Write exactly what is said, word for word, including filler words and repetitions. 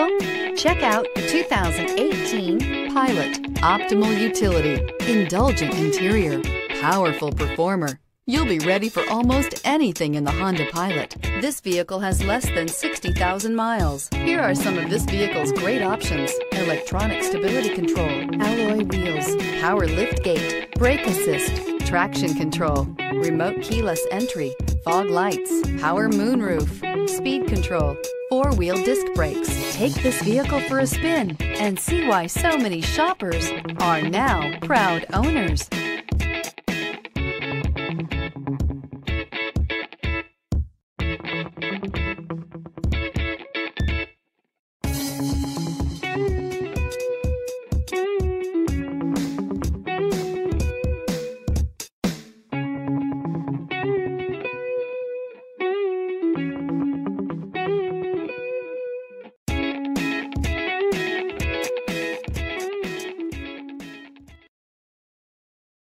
vehicle? Check out two thousand eighteen Pilot. Optimal utility, indulgent interior, powerful performer. You'll be ready for almost anything in the Honda Pilot. This vehicle has less than sixty thousand miles. Here are some of this vehicle's great options: electronic stability control, alloy wheels, power liftgate, brake assist, traction control, remote keyless entry, fog lights, power moonroof, speed control, four-wheel disc brakes. Take this vehicle for a spin and see why so many shoppers are now proud owners.